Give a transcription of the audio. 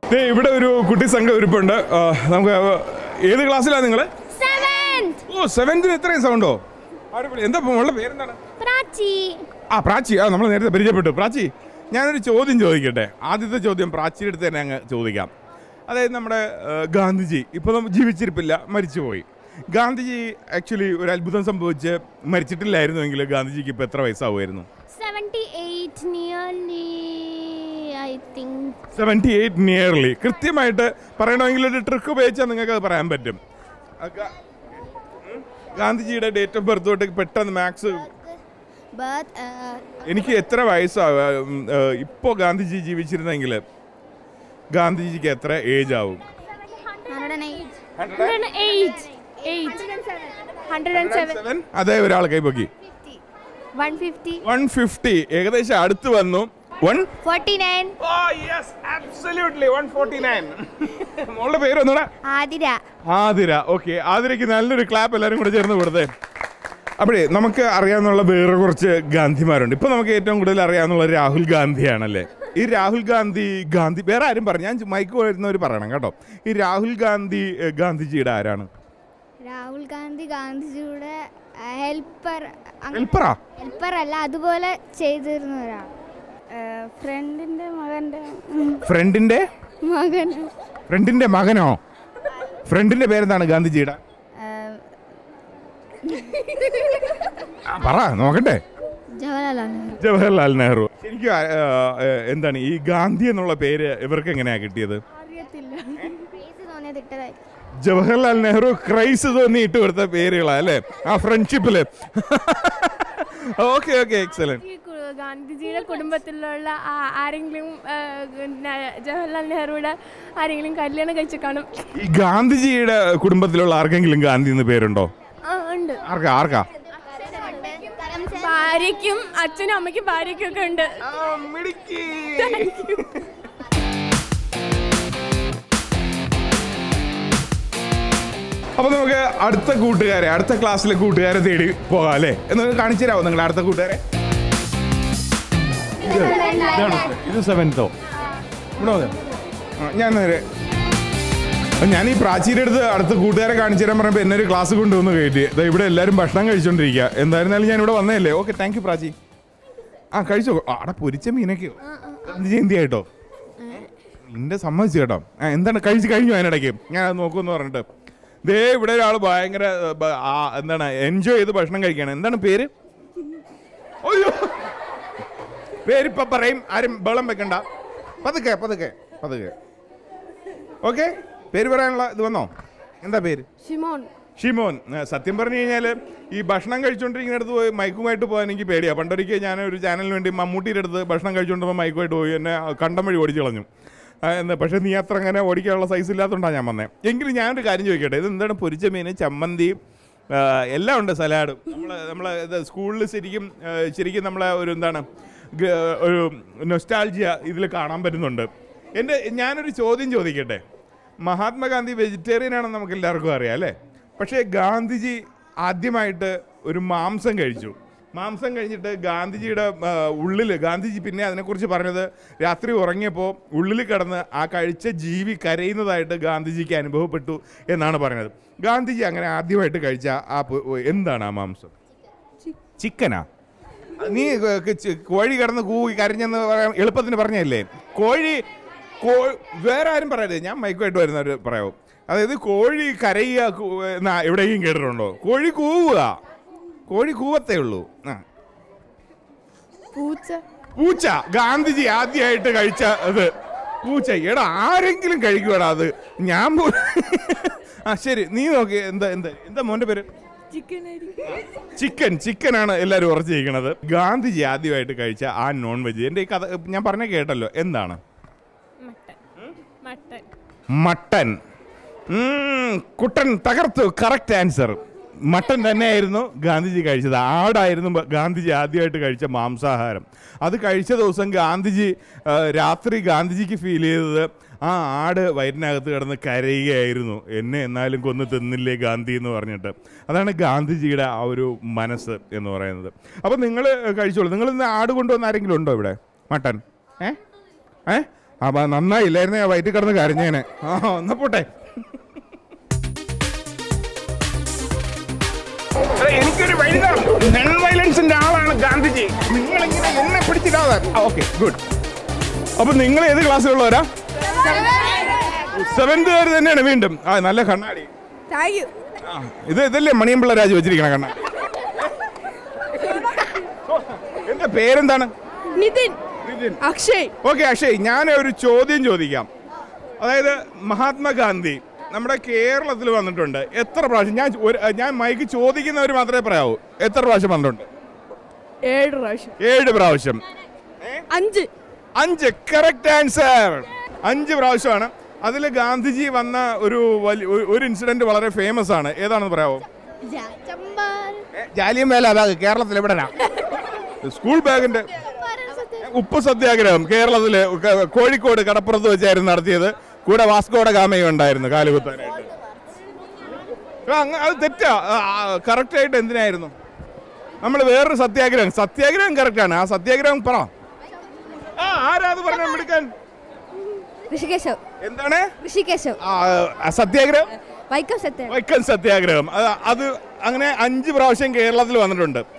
ഇവിടെ ഒരു കുട്ടി സംഘം ഇരിപ്പുണ്ട്. നമുക്ക് ഏത് ക്ലാസ്സിലാണ് നിങ്ങൾ? ഓ 7th. എത്രയും സൗണ്ടോ? എന്താ മോളുടെ പേരെന്താണ്? പ്രാച്ചി. നമ്മൾ നേരത്തെ പരിചയപ്പെട്ടു. പ്രാച്ചി, ഞാനൊരു ചോദ്യം ചോദിക്കട്ടെ. ആദ്യത്തെ ചോദ്യം പ്രാച്ചിയുടെ അടുത്ത് തന്നെ അങ്ങ് ചോദിക്കാം. അതായത് നമ്മുടെ ഗാന്ധിജി ഇപ്പോൾ നമ്മൾ ജീവിച്ചിരിപ്പില്ല, മരിച്ചുപോയി. ഗാന്ധിജി ആക്ച്വലി ഒരു അത്ഭുതം സംഭവിച്ച് മരിച്ചിട്ടില്ലായിരുന്നുവെങ്കിൽ ഗാന്ധിജിക്ക് ഇപ്പോൾ എത്ര വയസ്സാവുമായിരുന്നു? 78 നിയർലി. കൃത്യമായിട്ട് പറയണമെങ്കിൽ ഒരു ട്രിക്ക് ഉപയോഗിച്ചാൽ നിങ്ങൾക്ക് അത് പറയാൻ പറ്റും. ഗാന്ധിജിയുടെ ഡേറ്റ് ഓഫ് ബർത്ത് തൊട്ട് പെട്ടെന്ന് മാത്സ് എനിക്ക് എത്ര വയസ്സാവും ഇപ്പോൾ ഗാന്ധിജി ജീവിച്ചിരുന്നെങ്കിൽ ഗാന്ധിജിക്ക് എത്ര ഏജ് ആവും? 107. അതേ ഒരാൾ കൈപ്പൊക്കി 150. ഏകദേശം അടുത്ത് വന്നു. 149. Oh yes, absolutely 149. മോളുടെ പേര് ഒന്നുകൂടെ? ആതിര. ഓക്കെ, ആതിരയ്ക്ക് നല്ലൊരു ക്ലാപ്പ് എല്ലാവരും കൂടെ ചേർന്ന് കൊടുത്തേ. അപ്പോഴേ നമുക്ക് അറിയാവുന്ന വേറെ കുറച്ച് ഗാന്ധിമാരുണ്ട്. ഇപ്പൊ നമുക്ക് ഏറ്റവും കൂടുതൽ അറിയാവുന്ന രാഹുൽ ഗാന്ധിയാണല്ലേ. ഈ രാഹുൽ ഗാന്ധി വേറെ ആരും പറഞ്ഞു, ഞാൻ മൈക്ക് വരുന്നവർ പറയണം കേട്ടോ. ഈ രാഹുൽ ഗാന്ധിജിയുടെ ആരാണ്? രാഹുൽ ഗാന്ധിജിയുടെ ഹെൽപ്പർ അല്ല, അതുപോലെ ചെയ്തിരുന്ന ഒരാൾ. ഫ്രണ്ടിന്റെ മകനോ? ഫ്രണ്ടിന്റെ പേരെന്താണ് ഗാന്ധിജിയുടെ? പറ നോക്കട്ടെ. ജവഹർലാൽ നെഹ്റു. ശരിക്കും എന്താണ് ഈ ഗാന്ധി എന്നുള്ള പേര് ഇവർക്ക് എങ്ങനെയാ കിട്ടിയത്? ജവഹർലാൽ നെഹ്റു ക്രൈസ് തോന്നി ഇട്ട് കൊടുത്ത പേരുകളാ അല്ലേ, ആ ഫ്രണ്ട്ഷിപ്പില്. Okay excellent. ഗാന്ധിജിയുടെ കുടുംബത്തിലുള്ള ആരെങ്കിലും ജവഹർലാൽ നെഹ്റുയുടെ ആരെങ്കിലും കല്യാണം കഴിച്ച് കാണും. ഈ ഗാന്ധിജിയുടെ കുടുംബത്തിലുള്ള ആർക്കെങ്കിലും ഗാന്ധി എന്ന് പേരുണ്ടോ? ഉണ്ട്. ആർക്കാ? ഭാര്യയ്ക്കും അച്ഛനും അമ്മയ്ക്കും ഭാര്യയ്ക്കും ഒക്കെ ഉണ്ട്. അപ്പൊ നമുക്ക് അടുത്ത ക്ലാസ്സിലെ കൂട്ടുകാരെ തേടി പോകാം അല്ലേ? എന്ന് കാണിച്ചു തരാമോ നിങ്ങൾ അടുത്ത കൂട്ടുകാരെ? ഇത് 7th. ഞാൻ ഈ പ്രാചീൻ്റെ അടുത്ത് അടുത്ത കൂട്ടുകാരെ കാണിച്ചു തരാൻ പറഞ്ഞപ്പോൾ എന്നെ ഒരു ക്ലാസ് കൊണ്ടുവന്ന് കയറ്റി. ഇവിടെ എല്ലാവരും ഭക്ഷണം കഴിച്ചോണ്ടിരിക്കുക. എന്തായിരുന്നാലും ഞാൻ ഇവിടെ വന്നതല്ലേ. Okay, thank you Prachi. കഴിച്ചോ. അവിടെ പൊരിച്ച മീനൊക്കെയോ? ഗാന്ധി ജയന്തി ആയിട്ടോ? നിന്റെ സമ്മതിച്ചു കേട്ടോ. എന്താണ് കഴിഞ്ഞു അതിനിടയ്ക്ക് ഞാൻ അത് നോക്കുമെന്ന് പറഞ്ഞിട്ട് ഇവിടെ ഒരാൾ ഭയങ്കര എന്താണ് എൻജോയ് ചെയ്ത് ഭക്ഷണം കഴിക്കുകയാണ്. എന്താണ് പേര്? അയ്യോ, പേരിപ്പ പറയും, ആരും ബഹളം വെക്കണ്ട. പതുക്കെ. ഓക്കെ, പേര് പറയാനുള്ള ഇത് വന്നോ? എന്താ പേര്? ഷിമോൻ. സത്യം പറഞ്ഞു കഴിഞ്ഞാൽ ഈ ഭക്ഷണം കഴിച്ചുകൊണ്ടിരിക്കുന്നിടത്ത് പോയി മൈക്കുമായിട്ട് പോകാൻ എനിക്ക് പേടിയാണ്. പണ്ടൊരിക്കൽ ഞാൻ ഒരു ചാനലിന് വേണ്ടി മമ്മൂട്ടിയുടെ അടുത്ത് ഭക്ഷണം കഴിച്ചുകൊണ്ടിരുമ്പോൾ മൈക്കുമായിട്ട് പോയി എന്നെ കണ്ടം വഴി ഓടിച്ചു കളഞ്ഞു. പക്ഷേ നീ അത്ര അങ്ങനെ ഓടിക്കാനുള്ള സൈസ് ഇല്ലാത്തതുകൊണ്ടാണ് ഞാൻ വന്നത്. എങ്കിലും ഞാനൊരു കാര്യം ചോദിക്കട്ടെ, ഇത് എന്താണ്? പൊരിച്ച മീൻ, ചമ്മന്തി, എല്ലാം ഉണ്ട്, സലാഡും. നമ്മളെ ഇത് സ്കൂളിൽ ശരിക്കും നമ്മളെ ഒരു എന്താണ് ഒരു നൊസ്റ്റാൾജിയ ഇതിൽ കാണാൻ പറ്റുന്നുണ്ട്. ഞാനൊരു ചോദ്യം ചോദിക്കട്ടെ. മഹാത്മാഗാന്ധി വെജിറ്റേറിയൻ ആണെന്ന് നമുക്ക് എല്ലാവർക്കും അറിയാം അല്ലേ? പക്ഷേ ഗാന്ധിജി ആദ്യമായിട്ട് ഒരു മാംസം കഴിച്ചു. മാംസം കഴിഞ്ഞിട്ട് ഗാന്ധിജിയുടെ ഉള്ളിൽ ഗാന്ധിജി പിന്നെ അതിനെക്കുറിച്ച് പറഞ്ഞത് രാത്രി ഉറങ്ങിയപ്പോൾ ഉള്ളിൽ കിടന്ന് ആ കഴിച്ച ജീവി കരയുന്നതായിട്ട് ഗാന്ധിജിക്ക് അനുഭവപ്പെട്ടു എന്നാണ് പറഞ്ഞത്. ഗാന്ധിജി അങ്ങനെ ആദ്യമായിട്ട് കഴിച്ച എന്താണ് ആ മാംസം? ചിക്കനാ? നീ കോഴി കിടന്ന് കരഞ്ഞെന്ന് പറയാൻ എളുപ്പത്തിന് പറഞ്ഞല്ലേ. വേറെ ആരും പറയരുത്, ഞാൻ മൈക്കുമായിട്ട് വരുന്നവർ പറയാവും. അതായത് കോഴി കരയുക എവിടെയും കേട്ടിട്ടുണ്ടോ? കോഴി കൂവത്തേ ഉള്ളൂ. പൂച്ച. ഗാന്ധിജി ആദ്യമായിട്ട് കഴിച്ച അത് പൂച്ച. എടാ ആരെങ്കിലും കഴിക്കുവാടാ അത്? ഞാൻ ശരി, നീ നോക്കി. എന്താ മോന്റെ പേര്? ചിക്കനാണ് എല്ലാവരും ഉറച്ചിരിക്കണത്. ഗാന്ധിജി ആദ്യമായിട്ട് കഴിച്ച ആ നോൺ വെജ് എൻ്റെ ഈ കഥ ഞാൻ പറഞ്ഞ കേട്ടല്ലോ, എന്താണ്? മട്ടൻ. കുട്ടൻ തകർത്തു. Correct answer. മട്ടൻ തന്നെയായിരുന്നു ഗാന്ധിജി കഴിച്ചത്. ആടായിരുന്നു ഗാന്ധിജി ആദ്യമായിട്ട് കഴിച്ച മാംസാഹാരം. അത് കഴിച്ച ദിവസം രാത്രി ഗാന്ധിജിക്ക് ഫീൽ ചെയ്തത് ആ ആട് വയറ്റിനകത്ത് കിടന്ന് കരയുകയായിരുന്നു, എന്നെ എന്നാലും കൊന്ന് തിന്നില്ലേ ഗാന്ധി എന്ന് പറഞ്ഞിട്ട്. അതാണ് ഗാന്ധിജിയുടെ ആ ഒരു മനസ്സ് എന്ന് പറയുന്നത്. അപ്പം നിങ്ങൾ കഴിച്ചോളൂ. നിങ്ങൾ ഇന്ന് ആട് കൊണ്ടുവന്ന ആരെങ്കിലും ഉണ്ടോ ഇവിടെ? മട്ടൻ അപ്പൊ നന്നായില്ലായിരുന്നു ഞാൻ വയറ്റിൽ കിടന്ന് കരഞ്ഞേനെ. എന്നാ പോട്ടെ. എനിക്കൊരു നോൺ വയലൻസിന്റെ ആളാണ് ഗാന്ധിജി. നിങ്ങളിങ്ങനെ എന്നെ പിടിച്ചിട്ടാതെ. Okay, good. അപ്പൊ നിങ്ങൾ ഏത് ക്ലാസ്സിലുള്ളവരാ? 7th തന്നെയാണ് വീണ്ടും. നല്ല കണ്ണാടി. ഇതല്ലേ മണിയമ്പിള്ള രാജു വെച്ചിരിക്കണ കണ്ണാടി. എന്റെ പേരെന്താണ്? നിതിൻ. അക്ഷയ്. ഓക്കെ അക്ഷയ്, ഞാൻ ഒരു ചോദ്യം ചോദിക്കാം. അതായത് മഹാത്മാഗാന്ധി നമ്മുടെ കേരളത്തിൽ വന്നിട്ടുണ്ട് എത്ര പ്രാവശ്യം? ഞാൻ മൈക്ക് ചോദിക്കുന്നവർ മാത്രമേ പറയാവൂ. എത്ര പ്രാവശ്യം വന്നിട്ടുണ്ട്? 7 പ്രാവശ്യം. 7 പ്രാവശ്യം. 5 കറക്റ്റ് ആൻസർ. 5 പ്രാവശ്യമാണ്. അതിൽ ഗാന്ധിജി വന്ന ഒരു ഇൻസിഡന്റ് വളരെ ഫേമസ് ആണ്. ഏതാണെന്ന് പറയാവോ? ജാലിയൻവാല ബാഗ് കേരളത്തിൽ എവിടെയാ? സ്കൂൾ ബാഗിന്റെ ഉപ്പ് സത്യാഗ്രഹം കേരളത്തില് കോഴിക്കോട് കടപ്പുറത്ത് വെച്ചായിരുന്നു നടത്തിയത്. കൂടെ വാസ്കോയുടെ ഗാമയും ഉണ്ടായിരുന്നു കാലുകുത്താനായിട്ട്. അത് തെറ്റാ. കറക്റ്റായിട്ട് എന്തിനായിരുന്നു? നമ്മൾ വേറൊരു സത്യാഗ്രഹം കറക്റ്റാണ്. ആ സത്യാഗ്രഹം പറ. ആരാ അത് പറഞ്ഞ എടുക്കാൻ? എന്താണ് സത്യാഗ്രഹം? വൈക്കം സത്യാഗ്രഹം. അത് അങ്ങനെ 5 പ്രാവശ്യം കേരളത്തിൽ വന്നിട്ടുണ്ട്.